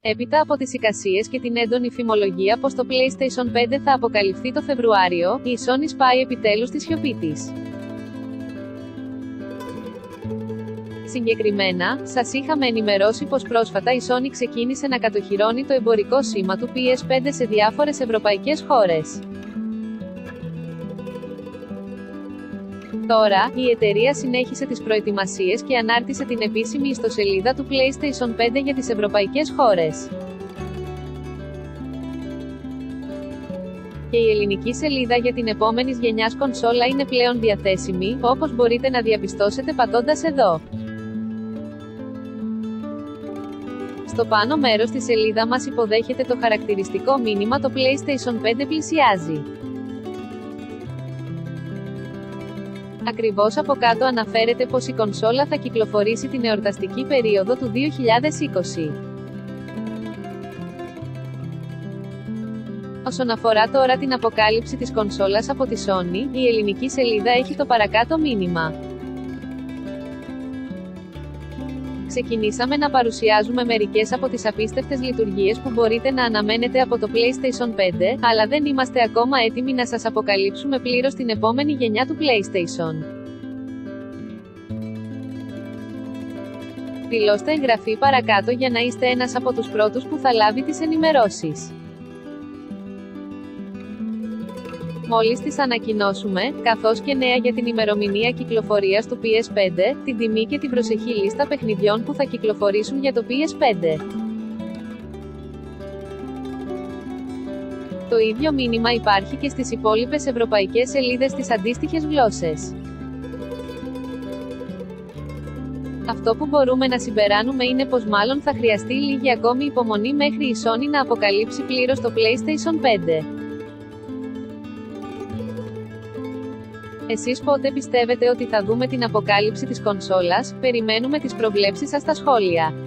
Έπειτα από τις εικασίες και την έντονη φημολογία πως το PlayStation 5 θα αποκαλυφθεί το Φεβρουάριο, η Sony σπάει επιτέλους τη σιωπή της. Συγκεκριμένα, σας είχαμε ενημερώσει πως πρόσφατα η Sony ξεκίνησε να κατοχυρώνει το εμπορικό σήμα του PS5 σε διάφορες ευρωπαϊκές χώρες. Τώρα, η εταιρεία συνέχισε τις προετοιμασίες και ανάρτησε την επίσημη ιστοσελίδα του PlayStation 5 για τις ευρωπαϊκές χώρες. Και η ελληνική σελίδα για την επόμενης γενιάς κονσόλα είναι πλέον διαθέσιμη, όπως μπορείτε να διαπιστώσετε πατώντας εδώ. Στο πάνω μέρος της σελίδα μας υποδέχεται το χαρακτηριστικό μήνυμα «Το PlayStation 5 πλησιάζει». Ακριβώς από κάτω αναφέρεται πως η κονσόλα θα κυκλοφορήσει την εορταστική περίοδο του 2020. Όσον αφορά τώρα την αποκάλυψη της κονσόλας από τη Sony, η ελληνική σελίδα έχει το παρακάτω μήνυμα. Ξεκινήσαμε να παρουσιάζουμε μερικές από τις απίστευτες λειτουργίες που μπορείτε να αναμένετε από το PlayStation 5, αλλά δεν είμαστε ακόμα έτοιμοι να σας αποκαλύψουμε πλήρως την επόμενη γενιά του PlayStation. Δηλώστε εγγραφή παρακάτω για να είστε ένας από τους πρώτους που θα λάβει τις ενημερώσεις. Μόλις τις ανακοινώσουμε, καθώς και νέα για την ημερομηνία κυκλοφορίας του PS5, την τιμή και την προσεχή λίστα παιχνιδιών που θα κυκλοφορήσουν για το PS5. Το ίδιο μήνυμα υπάρχει και στις υπόλοιπες ευρωπαϊκές σελίδες στις αντίστοιχες γλώσσες. Αυτό που μπορούμε να συμπεράνουμε είναι πως μάλλον θα χρειαστεί λίγη ακόμη υπομονή μέχρι η Sony να αποκαλύψει πλήρως το PlayStation 5. Εσείς πότε πιστεύετε ότι θα δούμε την αποκάλυψη της κονσόλας? Περιμένουμε τις προβλέψεις σας στα σχόλια.